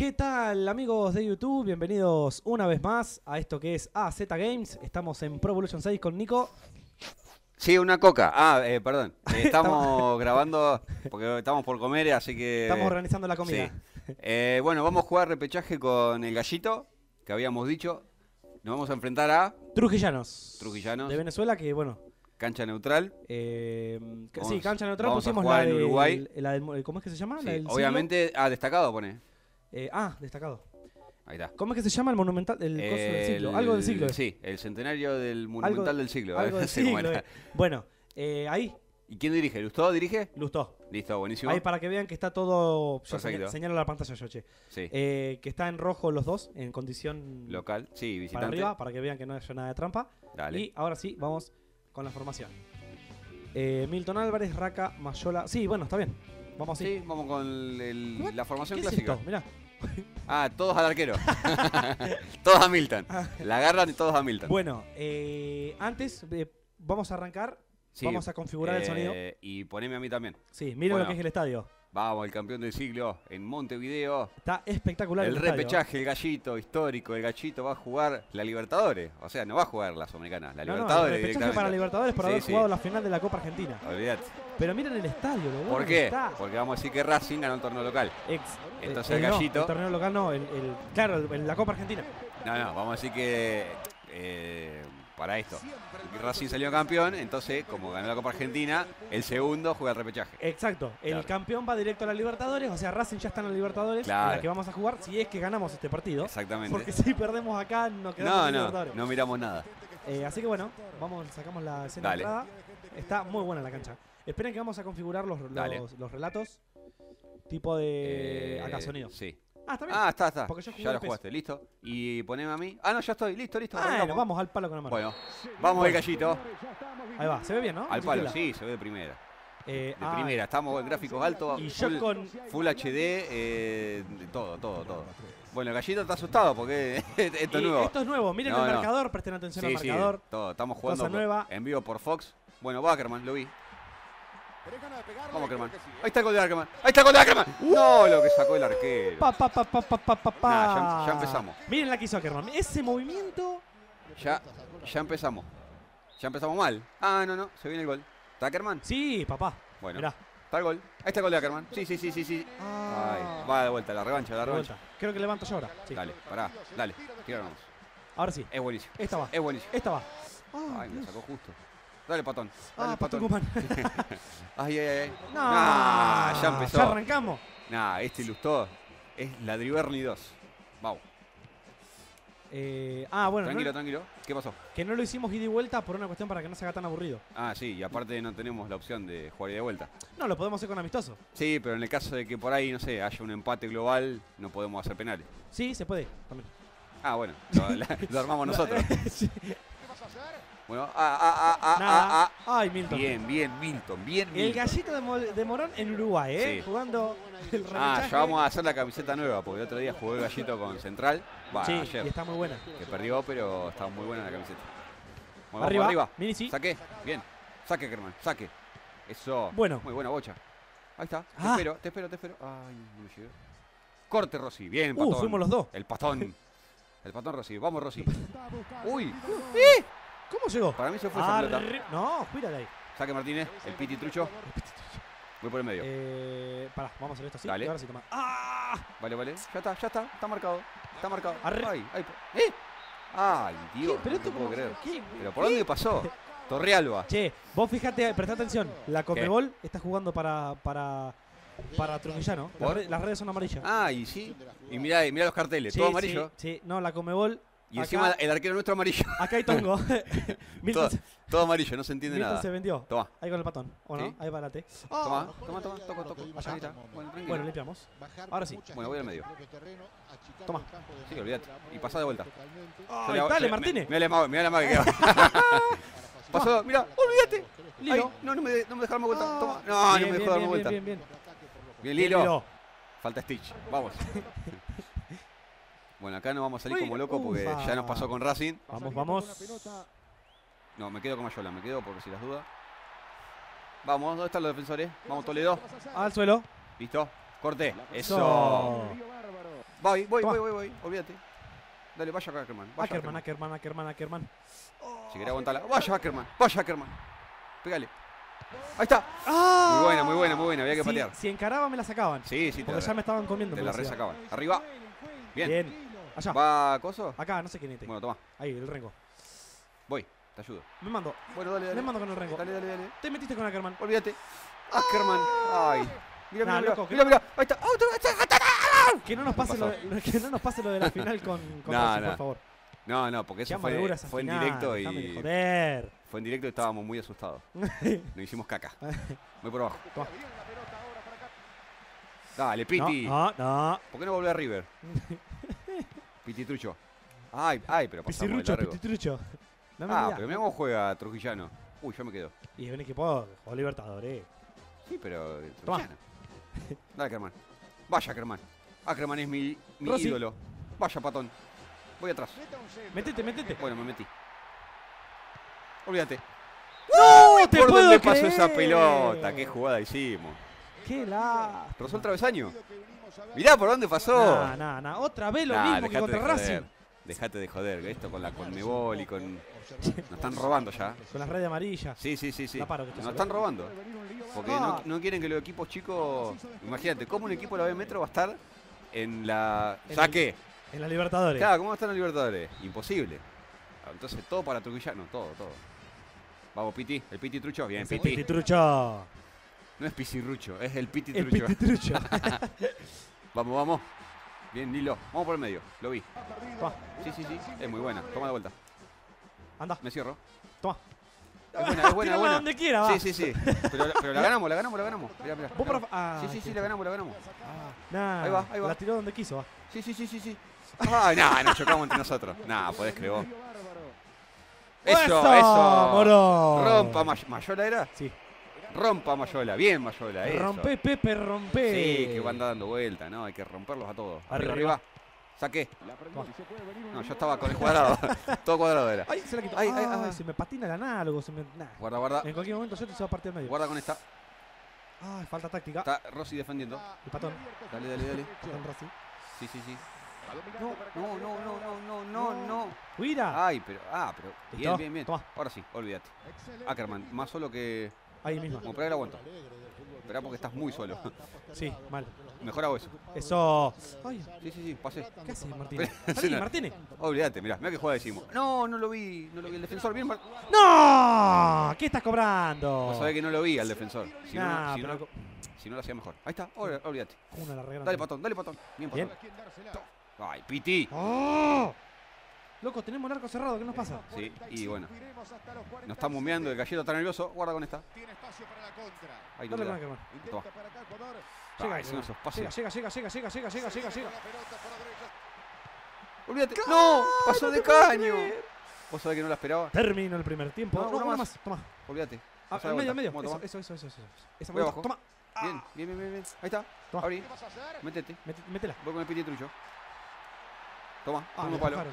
¿Qué tal, amigos de YouTube? Bienvenidos una vez más a esto que es AZ Games. Estamos en Pro Evolution 6 con Nico. Sí, una coca. Perdón. Estamos grabando porque estamos por comer, así que... Estamos organizando la comida. Sí. Bueno, vamos a jugar repechaje con el Gallito, que habíamos dicho. Nos vamos a enfrentar a... Trujillanos. Trujillanos. De Venezuela, que bueno... Cancha neutral. Sí, cancha neutral. Vamos pusimos a jugar la en Uruguay. ¿Cómo es que se llama? Sí, La del obviamente, destacado pone. destacado. Ahí está. ¿Cómo es que se llama el monumental? El coso del siglo. Algo del siglo. Sí, el centenario del monumental del siglo. Algo del siglo. Bueno, ahí. ¿Y quién dirige? ¿Lustó dirige? Lustó. Listo, buenísimo. Ahí para que vean que está todo... Perfecto. Señalo la pantalla yo, che. Sí. Que está en rojo los dos, en condición... Local, sí, visitante. Para arriba, para que vean que no haya nada de trampa. Dale. Y ahora sí, vamos con la formación. Milton Álvarez, Raka, Mayola... Sí, bueno, está bien. Vamos así. Sí, vamos con la formación ¿Qué clásica. es esto? Mirá. Todos al arquero. Todos a Milton. La agarran y todos a Milton. Bueno, antes vamos a arrancar. Sí, vamos a configurar el sonido. Y poneme a mí también. Sí, miren lo que es el estadio. Vamos, el campeón del siglo en Montevideo. Está espectacular el repechaje, el Gallito histórico. El Gallito va a jugar la Libertadores. O sea, no va a jugar la Sudamericana. La Libertadores el repechaje para Libertadores por haber jugado la final de la Copa Argentina. Olvídate. Pero miren el estadio, lo bueno. ¿Por qué? Está. Porque vamos a decir que Racing ganó el torneo local. Entonces el Gallito... No, el torneo local no, claro, la Copa Argentina. No, vamos a decir que... para esto, Racing salió campeón, entonces como ganó la Copa Argentina, el segundo juega el repechaje. Exacto, el campeón va directo a la Libertadores, o sea, Racing ya está en la Libertadores, en la que vamos a jugar si es que ganamos este partido. Exactamente. Porque si perdemos acá no quedamos en Libertadores. No miramos nada. Así que bueno, sacamos la escena de entrada. Está muy buena la cancha. Esperen que vamos a configurar los relatos, tipo de acá sonido. Sí. Está bien. Está. Porque yo ya lo jugaste, listo. Y poneme a mí. No, ya estoy, listo. Bueno, vamos al palo con la mano. Bueno, vamos al Gallito. Ahí va, se ve bien, ¿no? Al palo, sí, se ve de primera. De primera, estamos en gráficos altos. Y yo con Full HD, todo. Bueno, el Gallito está asustado porque esto es nuevo. Esto es nuevo, miren el marcador, presten atención al marcador. Sí, todo. Estamos jugando en vivo por Fox. Bueno, va Ackerman, lo vi. Vamos, Ackerman. Ahí está el gol de Ackerman. No, lo que sacó el arquero. Ya empezamos. Miren la que hizo Ackerman. Ese movimiento. Ya empezamos. Ya empezamos mal. No. Se viene el gol. ¿Está Ackerman? Sí, papá. Bueno. Mirá. Está el gol. Ahí está el gol de Ackerman. Sí. Ay, va de vuelta, la revancha. Creo que levanto yo ahora. Sí. Dale, pará. Dale. Tiramos. Ahora sí. Es buenísimo. Esta va. Es buenísimo. Esta va. Ay, me sacó justo. Dale, patón. Patón. Ay. No, ya empezó. Ya arrancamos. Este Lustó es la Driverny 2. Vamos. Bueno. Tranquilo. ¿Qué pasó? Que no lo hicimos ida y vuelta por una cuestión para que no se haga tan aburrido. Sí, y aparte no tenemos la opción de jugar ida y vuelta. No, lo podemos hacer con amistoso. Sí, pero en el caso de que por ahí, no sé, haya un empate global, no podemos hacer penales. Sí, se puede también. Bueno, lo armamos nosotros. Sí. Bueno, Ay, Milton. Bien, Milton. El Gallito de Morón en Uruguay, Sí. Jugando el repechaje. Ya vamos a hacer la camiseta nueva, porque el otro día jugué el Gallito con Central. Sí, ayer. y está muy buena. Que perdió, pero estaba muy buena la camiseta. Bueno, arriba. Mini, sí. Saqué, bien. Saque, Germán, saque. Eso. Bueno. Muy buena bocha. Ahí está. Te espero. Ay, no llegué. Corte, Rossi. Bien, patón. Fuimos los dos. El patón Rossi. Vamos, Rossi. Uy. ¿Cómo llegó? Para mí se fue esa pelota. No, cuídate ahí. Saque Martínez, el Piti Trucho. Voy por el medio. Pará, vamos a hacer esto así. Dale. Ahora sí toma. Vale. Ya está. Está marcado. Ahí. Ay, Dios. Pero no puedo creer. ¿Qué? ¿Pero por dónde pasó? Torrealba. Che, vos fíjate, prestá atención. La Conmebol está jugando para Trujillano. Las redes son amarillas. Y sí. Y mirá los carteles, todo amarillo. Sí, no, la Conmebol. Y encima el arquero nuestro amarillo. Acá hay tongo. todo amarillo, no se entiende Milton nada. se vendió. Toma. Ahí con el patón. ¿O no? Sí. Ahí para adelante. Toma. Toco. Allá. Ahí está. Tranquilo. Bueno, limpiamos. Ahora sí. Bueno, voy al medio. Toma. Sí, olvídate. Y pasá de vuelta. Dale, Martínez. Mirá la maga que queda. Pasó, mirá, olvídate. Lilo. No me dejaron más vuelta. Toma. No me dejó darme vuelta. Bien. Bien, Lilo. Falta Stitch. Vamos. Bueno, acá no vamos a salir como locos porque ya nos pasó con Racing. Vamos. No, me quedo con Mayola, porque si las dudas. Vamos, ¿dónde están los defensores? Vamos, Toledo. Al suelo. Listo. Corte. Eso. Voy. Olvídate. Dale, vaya Ackerman. Ackerman. Si querés aguantarla. Vaya Ackerman. Pégale. Ahí está. Muy buena. Había que patear. Si encaraba me la sacaban. Sí. Porque ya me estaban comiendo. Te la resacaban. Arriba. Bien. Allá. ¿Va coso? Acá, no sé quién es. Bueno, toma. Ahí, el Rengo. Voy, te ayudo. Me mando. Bueno, dale. Me mando con el Rengo. Dale. Te metiste con Ackerman. Olvídate. Ackerman. Ay. Mira. Ahí está. Que no nos pase lo de la final con Rossi, por favor. No, porque eso fue en directo y... Joder. Fue en directo y estábamos muy asustados. Nos hicimos caca. Voy por abajo. Toma. Dale, Piti. No. ¿Por qué no volvé a River? Piti Trucho. Ay, pero pasamos de largo. Pititrucho. Pero mira cómo juega Trujillano. Uy, yo me quedo. Y es un equipo o Libertadores. Sí, pero Trujillano. Dale, Ackerman. Vaya, Ackerman. Ackerman es mi ídolo. Vaya, patón. Voy atrás. Métete. Bueno, me metí. Olvídate. ¡No! ¿Por dónde pasó esa pelota? ¿Qué jugada hicimos? ¡Qué la! ¿Rozó el travesaño? Mirá por dónde pasó. No. Otra vez lo mismo que contra Racing. Dejate de joder, esto con la Conmebol y con... Nos están robando ya. Con las redes amarillas. Sí. La paro, que nos están robando. Porque no quieren que los equipos chicos... Imagínate, ¿cómo un equipo de la B Metro va a estar en la... ¿Saqué? En la Libertadores. Claro, ¿cómo va a estar en la Libertadores? Imposible. Entonces todo para Trujillano, todo. Vamos, Piti, el Piti Trucho. Bien, Piti. Piti Trucho. No es Pisirrucho, es el Piti El Trucho. Piti Trucho. Vamos. Bien, Nilo. Vamos por el medio. Lo vi. Toma. Sí. Es muy buena. Toma de vuelta. Anda. Me cierro. Toma. Es buena. donde quiera, va. Sí. Pero la ganamos. Mirá. Sí, la ganamos. Nah, ahí va. La tiró donde quiso, va. Sí. Ay, nos chocamos entre nosotros. Podés creer vos. Eso. Moro. Rompa Mayola, ¿era? Sí. Rompa Mayola, bien Mayola, eso. Rompe, Pepe, rompe. Sí, que van dando vuelta, ¿no? Hay que romperlos a todos. Arriba. Saqué. No, yo estaba con el cuadrado. Todo cuadrado era. Ay, se la quitó. Se me patina el análogo. Guarda. En cualquier momento yo te se va a partir al medio. Guarda con esta. Ay, falta táctica. Está Rossi defendiendo. El patón. Dale. Patón Rossi. Sí. No. Cuida. Ay, pero bien. Toma. Ahora sí, olvídate. Ackerman, más solo que... Ahí mismo. Como para el aguanto. Esperá porque estás muy solo. Sí, mal. Mejor hago eso. Eso. Ay. Sí, pasé. ¿Qué haces, Martínez? Salí, Martínez. Olvídate, mirá que jugada hicimos. No lo vi el defensor. Bien, ¡No! ¿Qué estás cobrando? Vos sabés que no lo vi al defensor. Si no lo hacía mejor. Ahí está, olvídate. Dale, patón. Bien, patón. Ay, Piti. ¡Oh! Loco, tenemos el arco cerrado, ¿qué nos pasa? Sí, y bueno. Nos está mumeando, el gallero está nervioso. Guarda con esta. Ahí no. Dale, Llega. Olvídate. ¡No! Pasó de caño. ¿Vos sabés que no la esperaba? Termino el primer tiempo. No, una más. Toma. Olvídate. Medio. Eso. Esa voy abajo. Toma. Bien. Ahí está. Toma. Abrí. Métete. Métela. Voy con el Piti Trucho. Toma, uno palo.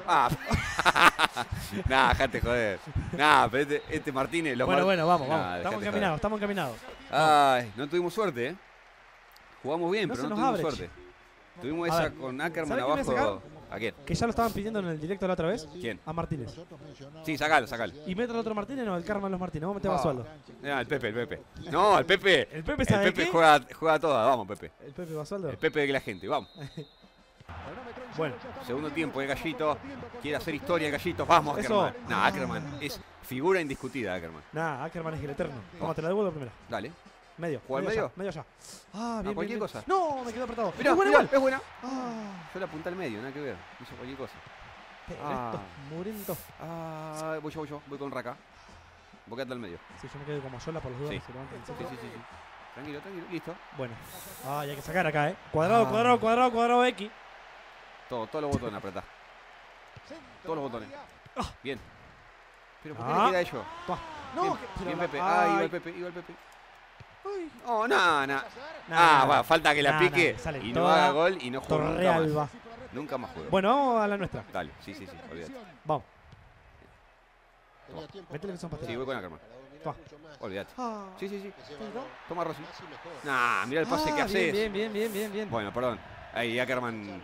Dejate joder. Pero este Martínez. Bueno, vamos. Estamos encaminados. Ay, no tuvimos suerte, Jugamos bien, pero no tuvimos suerte. Tuvimos esa con Ackerman abajo. ¿A quién? Que ya lo estaban pidiendo en el directo la otra vez. ¿Quién? A Martínez. Sí, sacalo. ¿Y meto al otro Martínez? No, el Carmen los Martínez. Vamos a meter a Basualdo. El Pepe. No, el Pepe. El Pepe juega toda. Vamos, Pepe. El Pepe Basualdo. El Pepe de la gente. Vamos. Bueno. Segundo tiempo, el Gallito. Quiere hacer historia, el Gallito. Vamos, Ackerman. Ackerman es figura indiscutida, Ackerman. Ackerman es el eterno. Vamos, te la devuelvo primero. Dale. Medio. ¿Juega medio? Medio allá. Bien. Cualquier cosa. No, me quedó apretado. Mirá, es buena. Yo la apunté al medio, nada que ver. Hizo cualquier cosa. Muriendo. Voy yo. Voy con Raka. Vos quedate al medio. Sí, yo me quedo como sola por los dudas. Sí. Tranquilo. Listo. Bueno. Hay que sacar acá, Cuadrado, X. Todos los botones apretá. Todos los botones. Bien. Pero ¿por qué le queda a ellos? Bien, Pepe. Iba el Pepe. Oh, no. Falta que la pique y no haga gol y no juegue nunca más juego. Bueno, vamos a la nuestra. Dale, sí, olvídate. Vamos. Métele que son pasteles. Sí, voy con Ackerman. Olvídate. Sí. Toma Rossi. Mirá el pase que haces. Bien. Bueno, perdón. Ahí Ackerman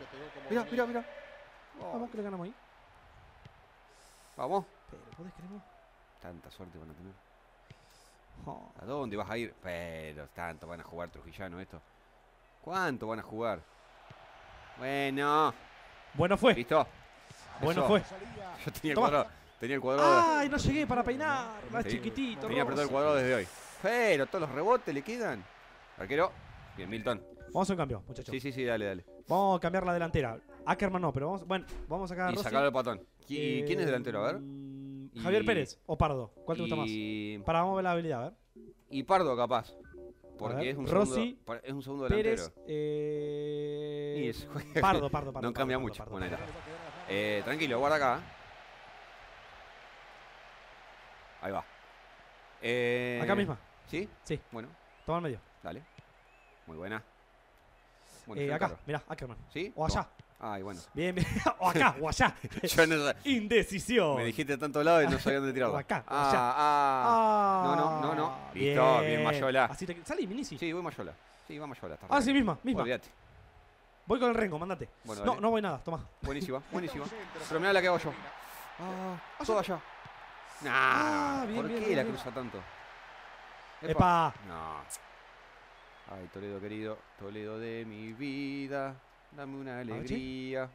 Mirá, mirá, mirá. Vamos, que le ganamos ahí. Vamos. Pero, ¿podés creerlo? Tanta suerte van a tener. Oh. ¿A dónde vas a ir? Pero tanto van a jugar Trujillano esto. ¿Cuánto van a jugar? Bueno. Bueno fue. ¿Listo? Bueno Eso. fue. Yo tenía el cuadrado. Tenía el cuadrado. Ay, no llegué para peinar. Más Sí, chiquitito. Tenía apretado el cuadrado desde hoy. Pero todos los rebotes le quedan. Arquero. Bien, Milton. Vamos a hacer un cambio, muchachos. Sí, sí, sí, dale, dale. Vamos a cambiar la delantera. Ackerman no, pero vamos. Bueno, vamos a sacar a Y Rossi. sacar al patón. ¿Quién es delantero? A ver. Javier Pérez o Pardo. ¿Cuál te gusta más? Para, vamos a ver la habilidad, a ver. Y Pardo, capaz. Porque ver, es un Rossi, segundo, es un segundo Pérez, delantero. Pardo. No cambia mucho. Pardo. Bueno, tranquilo, guarda acá. Ahí va. Acá misma. ¿Sí? Sí. Bueno, Toma al medio. dale. Muy buena. Bueno, acá, mirá, Ackerman. ¿Sí? O allá. Ay, bueno. Bien, bien. O acá, o allá. Yo no, Indecisión. me dijiste de tantos lados y no sabía dónde tirarlo. O acá, o allá. No. Listo, bien Mayola. Así te... Salí, Minici. Sí, voy Mayola. Sí, va Mayola. Ah, sí, misma. Olvídate. Voy con el Rengo, mandate. Bueno, no, no voy nada, toma. Buenísima. Pero mirá la que hago yo. Todo allá. Nah, bien, ¿por bien, qué bien, la bien. cruza tanto? Epa. No. Ay, Toledo querido, Toledo de mi vida, dame una alegría.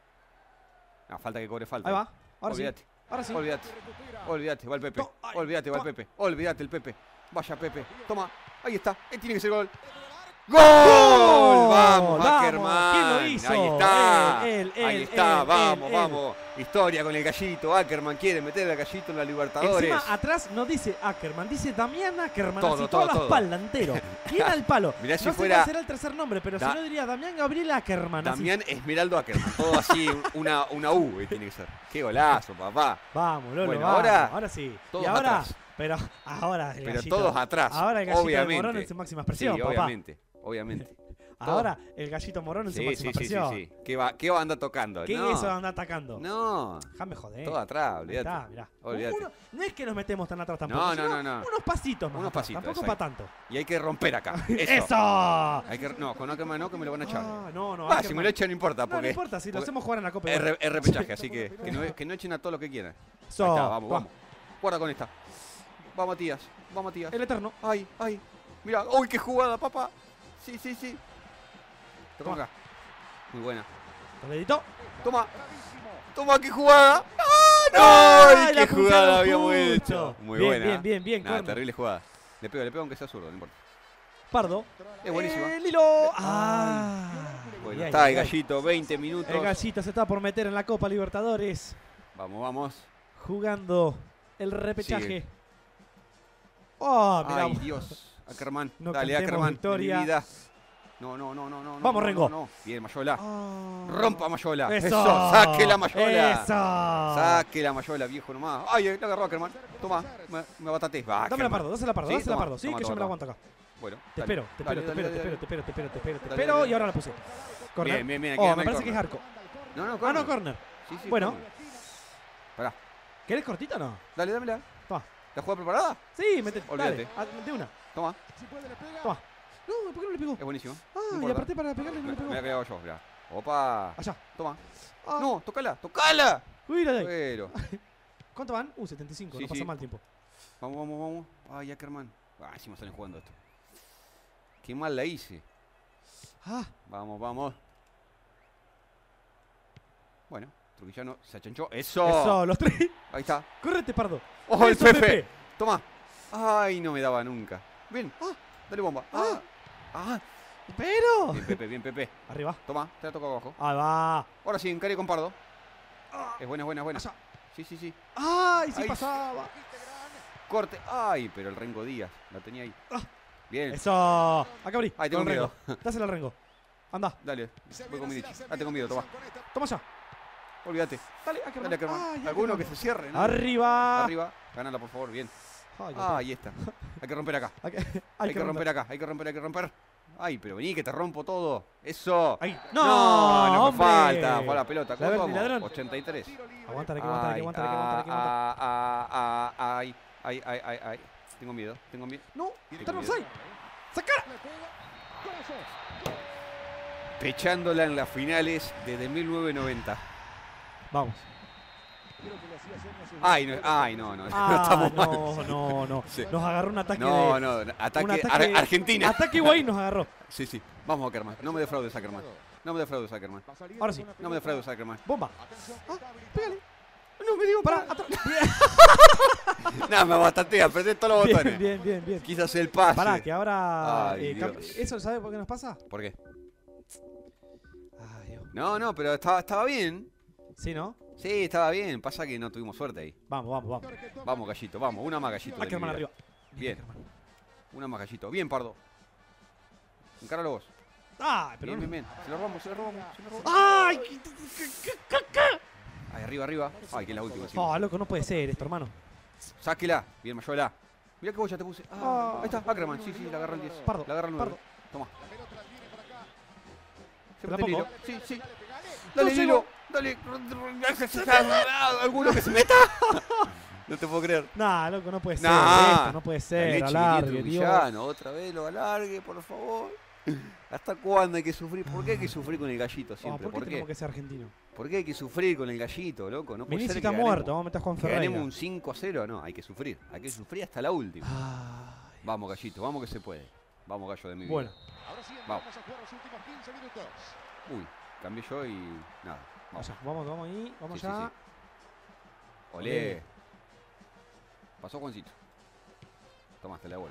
No, falta que cobre falta. Ahí va. Ahora Olvídate. sí. Ahora sí. Olvídate, va el Pepe. Ay, Olvídate, va el toma. Pepe. Olvídate el Pepe. Vaya Pepe. Toma. Ahí está. Tiene que ser gol. ¡Gol! ¡Vamos, Ackerman! ¿Quién lo hizo? Ahí está. Él, Ahí está. Vamos, él. vamos. Historia con el gallito. Ackerman quiere meter al gallito en la Libertadores. Encima atrás no dice Ackerman, dice Damián Ackerman. Todo, así, todo, toda la todo. espalda entero. Bien al palo. Mirá si no sé fuera- cuál será el tercer nombre, pero si no diría Damián Gabriel Ackerman. así. Damián Esmeraldo Ackerman. Todo así, una U tiene que ser. ¡Qué golazo, papá! Vamos, Lolo, Bueno, vamos. ahora sí. todos Y ahora, atrás. pero ahora el Pero gallito, todos atrás. Ahora el gallito obviamente. de Morón en su máxima expresión, sí, papá. obviamente. Ahora el gallito Morón en su máxima expresión. Sí. ¿Qué va a andar tocando? ¿Qué no. es eso de andar atacando? No. Déjame joder. Todo atrás, Ahí olvídate. está, mirá. Olvídate. No es que nos metemos tan atrás tampoco. No, sino no. Unos pasitos más. Unos atrás, pasitos, tampoco exacto. para tanto. Y hay que romper acá. ¡Eso! Hay que, no, con Ackerman no, que me lo van a echar. No, Si Ackerman. me lo echan no importa. No, Porque no importa, si lo hacemos jugar en la Copa. es repechaje, así que no echen a todo lo que quieran. Ahí Eso. está, vamos. Guarda con esta. Va Matías. El Eterno. Ay. Mira, uy, qué jugada, papá. Sí. Toma acá. Muy buena. Toledito. Toma, qué jugada. ¡Ah, no! ¡Ay, ¡Qué la jugada puntearon habíamos justo! hecho! Muy Bien, buena. bien. Nada, corner. terrible jugada. Le pego aunque sea zurdo, no importa. Pardo. Es buenísima. Lilo. Bueno, Ay, está ay, el ay. gallito, 20 minutos. El gallito se está por meter en la Copa Libertadores. Vamos. Jugando el repechaje. Sigue. Oh, mirá. Ay, Dios. Ackerman. No Dale, cantemos Ackerman. victoria. Mi vida. No. Vamos, Rengo. No. Bien, Mayola. Oh. Rompa Mayola. Eso. Saque la Mayola. Eso. Saque la Mayola, viejo nomás. Ay, la agarró Ackerman. Toma, me bataté. Va, Dame la Ackerman. Pardo, dásela Pardo, Sí, dásela toma, Pardo. Sí, toma, que yo toma, me la aguanto acá. Bueno, Te dale. espero. Dale. Te Dale, espero dale. y ahora la puse. Corner. Bien, aquí Oh, gana me el parece que es corner. arco. No, No, corner. Sí, Bueno. corner. Pará. ¿Querés cortita o no? Dale, dámela. Toma. ¿La jugada preparada? Sí, mete. Olvídate. Dale, de una. Toma. Toma. No, ¿por qué no le pegó? Es buenísimo. Ah, No y importa. apreté para pegarle y no le pegó. Me la pegado yo, mirá. Opa. Allá. Toma. Ah. No, tocala. Mira de ahí. Pero. ¿Cuánto van? 75, Sí, no pasa sí. mal tiempo. Vamos. Ay, Ackerman. Encima están jugando esto. Qué mal la hice. Ah, Vamos. Bueno, Trujillano se achanchó. ¡Eso! eso, los tres. Ahí está. Correte, Pardo. ¡Oh, el Eso, Pepe! Toma. Ay, no me daba nunca. Bien. Dale bomba. Pero. Bien, Pepe. Arriba. Toma, te la toco abajo. Ahí va. Ahora sí, encare con Pardo. Es buena. Allá. Sí. Ay, sí Ahí. pasaba. Corte. Ay, pero el Rengo Díaz. La tenía ahí. Bien. Eso. Acá abrí. Ay, tengo Con el miedo. Rengo. Dásela al Rengo. Anda. Dale. Voy con mi dicho. Tengo miedo, toma. Toma ya. Olvídate. Dale, Ackerman. Dale, Ackerman. Ay, Alguno Ackerman. que se cierre, ¿no? Arriba. Arriba. Gánala, por favor. Bien. Ay, Ahí está. Hay que romper acá. Hay que romper acá. Hay que romper. Ay, pero vení que te rompo todo. Eso. Ahí. No me hombre. falta. Fue la pelota. Ladrón, ¿Cómo vamos? ladrón. 83. Aguántale, que Ay. aguanta. Tengo miedo. No, Tengo está en miedo. offside. ¡Sacara! pechándola en las finales desde 1990. Vamos. Ay, no, no. Sí. Nos agarró un ataque ataque Argentina. Ataque Higuaín nos agarró. Sí. Vamos, Ackerman. No me defraudes, Ackerman. Ahora sí. No me defraudes, Ackerman. Bomba. Pégale. No, me digo, para atrás. Nada, me bastantea, apreté todos los botones. Bien. Quise hacer el pase. Pará, que ahora... ¿Eso sabe por qué nos pasa? ¿Por qué? Ay, Dios. No, pero estaba bien. ¿Sí, no? Sí, estaba bien. Pasa que no tuvimos suerte ahí. Vamos. Vamos, Gallito, vamos. Una más, Gallito. Ackerman arriba. Bien. Una más, Gallito. Bien, Pardo. Encáralo vos. Ay, pero bien. Se lo robamos. ¡Ay! Ay, arriba. Ay, que es la última. Oh, loco, no puede ser esto, hermano. Sáquela. Bien, Mayola. Mirá que bocha te puse. Ahí está, Ackerman. Sí, la agarra el 10. Pardo. La agarra el 9. Toma. ¿Te la pongo? Sí. Dale, Lilo. Dale. ¿Alguno que se meta? No te puedo creer. Nah, loco, no puede ser esto. No puede ser. Alargue, Dios. Otra vez lo alargue, por favor. ¿Hasta cuándo hay que sufrir? ¿Por qué hay que sufrir con el Gallito siempre? ¿Por qué tenemos que ser argentino? ¿Por qué hay que sufrir con el Gallito, loco? No puede Vinicius ser que está muerto, vamos a meter a Juan Ferreira. Ganemos un 5-0, no, hay que sufrir hasta la última. Vamos, Gallito, vamos que se puede. Vamos, Gallo de mi vida. Bueno. Vamos. Uy, cambié yo y nada. Vamos ahí, vamos ya. Sí. Olé. Pasó Juancito. Tomaste la bola.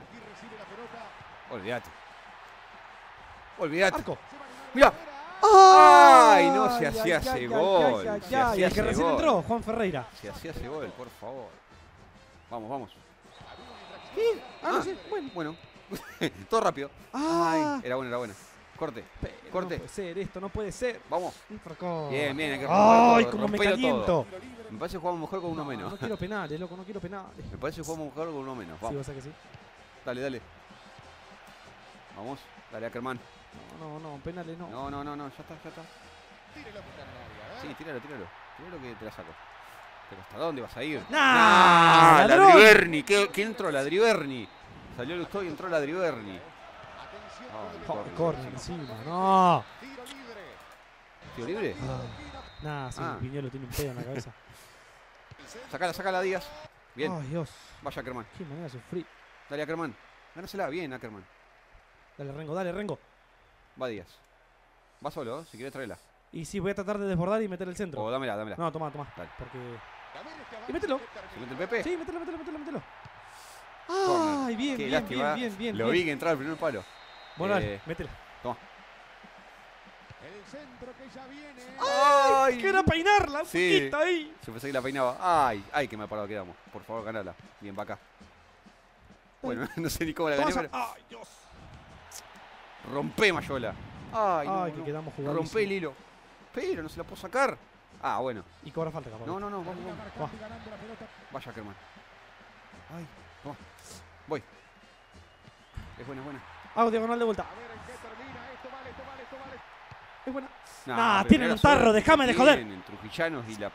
Olvídate. Arco. Mirá. ¡Ay! No se hacía ese gol. Y el que recién entró, Juan Ferreira. Se hacía ese gol, por favor. Vamos. Sí. Sí. Bueno. Todo rápido. Ay, era buena. Corte. No puede ser esto, no puede ser. Vamos. Bien, hay que romper ¡Ay, todo, cómo me caliento! Me parece que jugamos mejor con uno menos. No quiero penales, loco, no quiero penales. Me parece que jugamos mejor con uno menos. Vamos. Sí, vos sabés que sí. Dale. Vamos, dale, Ackerman. No, penales no. No, ya está. Sí, tíralo. Tíralo que te la saco. Pero ¿hasta dónde vas a ir? ¡Nah! Ladriberni. ¿Qué entró Ladriberni? Salió Lustó y entró Ladriberni. Corner encima, no. ¿Tiro libre? Sí, Viñolo tiene un pedo en la cabeza. Sacala, Díaz. Bien. Ay, Dios. Vaya, Ackerman. Qué manera de sufrir. Dale, Ackerman. Gánasela bien, Ackerman. Dale, Rengo. Va Díaz. Va solo, si querés traerla. Y sí, voy a tratar de desbordar y meter el centro. O dámela. No, toma. Dale. Porque... Y mételo. ¿Se mete el Pepe? Sí, mételo. Ay, bien. Lo vi que entraba el primer palo. Bueno, dale, métela. Toma. El centro que ya viene. ¡Ay! Que era peinarla un poquito ahí. Yo pensé que la peinaba. ¡Ay, que me ha parado quedamos! Por favor, ganala. Bien, va acá. Bueno, no sé ni cómo la gané. Pero... ¡Ay, Dios! Rompe, Mayola. ¡Ay, que quedamos jugando. Rompe el hilo. Pero no se la puedo sacar. Bueno. Y cobra falta, capaz. No, vamos. Vaya, Ackerman. Ay, toma. Voy. Es buena. Hago diagonal de vuelta. Es buena. Tienen un tarro, déjame de joder. En Trujillanos y la...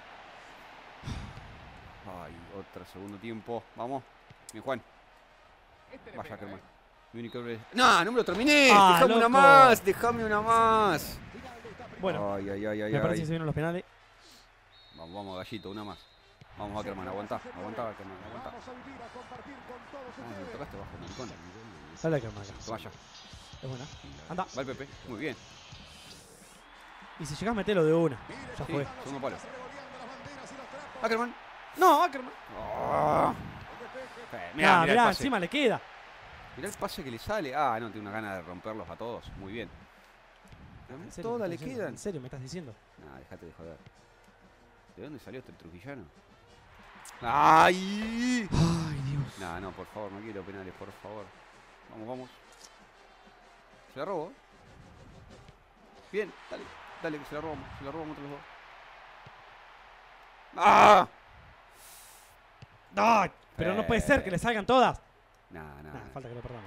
Otra segundo tiempo. Vamos. Bien, Juan. Vaya, Ackerman. No me lo terminé. Déjame una más. Bueno. Ay. Me parece que se vienen los penales. Vamos, Gallito, una más. Vamos, Ackerman, aguantá, Ackerman, aguantá. Me tocaste bajo, maricón. Dale, Ackerman. Toma ya. Es buena. Anda. Va el Pepe, muy bien. Y si llegás, metelo de una. Ya fue. Segundo palo. Ackerman. No, Ackerman. Mirá, encima le queda. Mirá el pase que le sale. No, tiene una gana de romperlos a todos. Muy bien. Todas le quedan. ¿En serio me estás diciendo? Dejate de joder. ¿De dónde salió este trujillano? ¡Ay! Dios. No, por favor, no quiero penales, por favor. Vamos. Se la robo. Bien, dale, que se la robamos entre los dos. Pero no puede ser que le salgan todas. Falta que lo perdamos.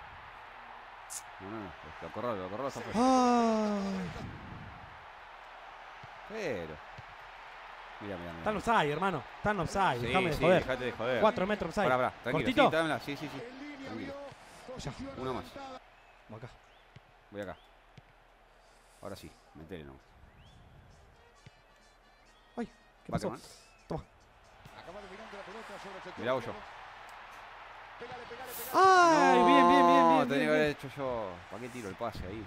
No, lo corro está fuera. Pero... Mira. Están offside, hermano. Están offside. Déjame de joder. Dejate de joder. 4 metros offside. Pará, tranquilo. ¿Cortito? Sí. Tranquilo. Ya. Uno más. Voy acá. Voy acá. Ahora sí, metele, no. Ay, ¿qué pasó? Toma. Mirá vos yo. ¡Ay! No, Bien, bien, bien, bien. Tenía que haber hecho yo. ¿Para qué tiro el pase ahí?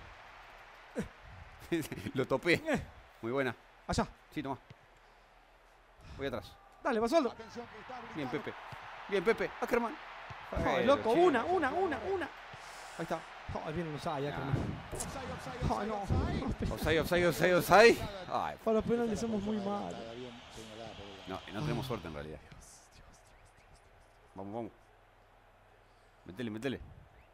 Lo topé. Muy buena. Allá. Sí, toma. Voy atrás. Dale, Basualdo. Bien, Pepe. Bien, Pepe. Ackerman. Ay, loco, una. Ahí está. Ay, viene Usai, Ackerman. Ay, no. Offside. Ay, Para los penales somos muy malos. no tenemos suerte en realidad. Vamos. Metele.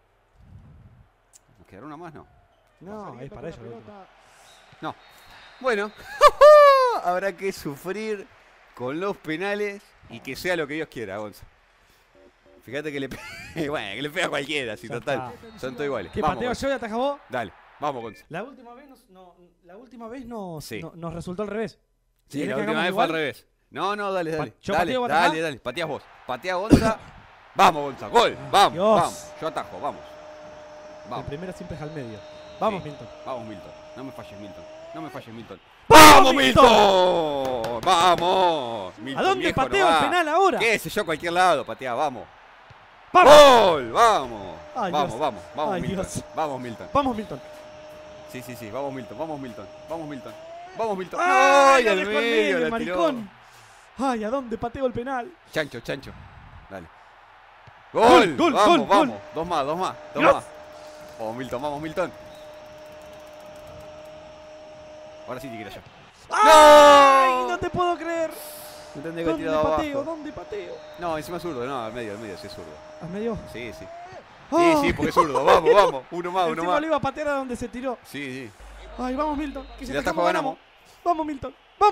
¿Nos quedará una más? No, es para ellos. No. Bueno, habrá que sufrir con los penales y que sea lo que Dios quiera, Gonza. Fíjate que le pega a cualquiera, si total. Son todos iguales. ¿Qué pateo yo y ataja vos? Dale, vamos, Gonza. La última vez nos resultó al revés. Sí, la última vez fue al revés. No, dale. Yo pateo, Dale. Pateás vos. Patea Gonza. Vamos, Gonza. Gol. Vamos. Yo atajo, vamos. El primero siempre es al medio. Vamos, sí. Milton. Vamos, Milton. No me falles, Milton. ¡Vamos, Milton! ¡Vamos! ¿A dónde pateo el penal ahora? ¿Qué sé yo? Cualquier lado, patea, vamos. ¡Gol! ¡Vamos! Ay, vamos, Dios. vamos, Ay, Milton. Dios. Vamos, Milton. Vamos, Milton. Sí, vamos, Milton. ¡Ay, al medio, la maricón! ¡Ay, ¿a dónde pateo el penal? Chancho. Dale. ¡Gol! Vamos. Dos más. Vamos, Milton. Ahora sí te quiero yo. ¡Ay! No te puedo creer. ¿Dónde pateo? No, encima es zurdo. No, al medio, sí es zurdo. ¿Al medio? Sí. Oh. Sí, porque es zurdo. Vamos. Uno más. Encima lo iba a patear a donde se tiró. Sí. Ay, vamos, Milton. Si la atajo ganamos. Vamos, Milton.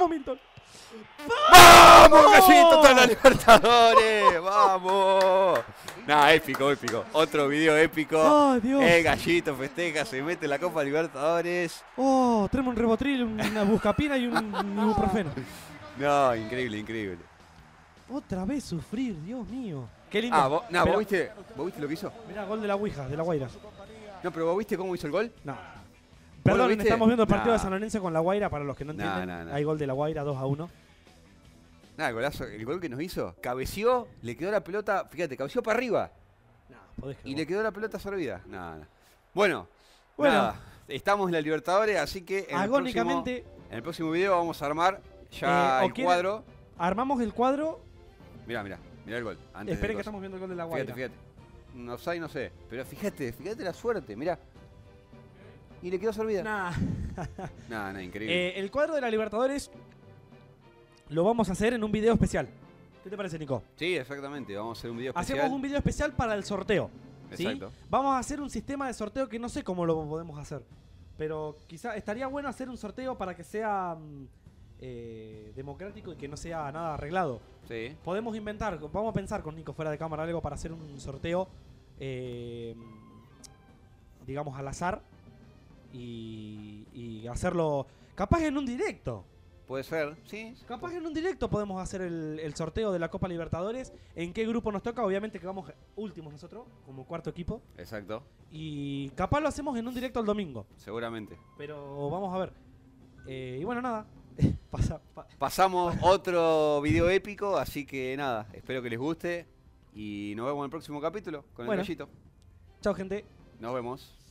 ¡Vamos, Gallito! ¡Está en la Libertadores! ¡Vamos! Nah, épico. Otro video épico. ¡Ay, Dios! El Gallito festeja, se mete en la Copa Libertadores. Oh, tenemos un Ribotril, una buscapina y un ibuprofeno. No, increíble. Otra vez sufrir, Dios mío. Qué lindo. ¿Vos viste lo que hizo? Mirá, gol de la Ouija, de la Guaira. No, pero ¿vos viste cómo hizo el gol? No. Perdón, estamos viendo el partido de Nah. San Lorenzo con la Guaira, para los que no entienden. Nah. Hay gol de la Guaira, 2-1. Nada, golazo. El gol que nos hizo, cabeció, le quedó la pelota, fíjate, cabeció para arriba. Y le quedó la pelota servida. Nada. Bueno, nada, estamos en la Libertadores, así que agónicamente en el próximo video vamos a armar ya el cuadro. Armamos el cuadro. Mirá el gol. Esperen que estamos viendo el gol de la Guaira. Fíjate. No sé. Pero fíjate la suerte, mirá. Y le quedó servida. Nada, increíble. El cuadro de la Libertadores lo vamos a hacer en un video especial. ¿Qué te parece, Nico? Sí, exactamente. Vamos a hacer un video especial. Hacemos un video especial para el sorteo. Exacto. ¿Sí? Vamos a hacer un sistema de sorteo que no sé cómo lo podemos hacer. Pero quizá estaría bueno hacer un sorteo para que sea democrático y que no sea nada arreglado. Sí. Podemos inventar, vamos a pensar con Nico fuera de cámara algo para hacer un sorteo, digamos, al azar y hacerlo capaz en un directo. Puede ser, sí. Capaz en un directo podemos hacer el sorteo de la Copa Libertadores. ¿En qué grupo nos toca? Obviamente que vamos últimos nosotros, como cuarto equipo. Exacto. Y capaz lo hacemos en un directo el domingo. Seguramente. Pero vamos a ver. Y bueno, nada. Pasamos otro video épico, así que nada, espero que les guste. Y nos vemos en el próximo capítulo con el Gallito. Chao, gente. Nos vemos.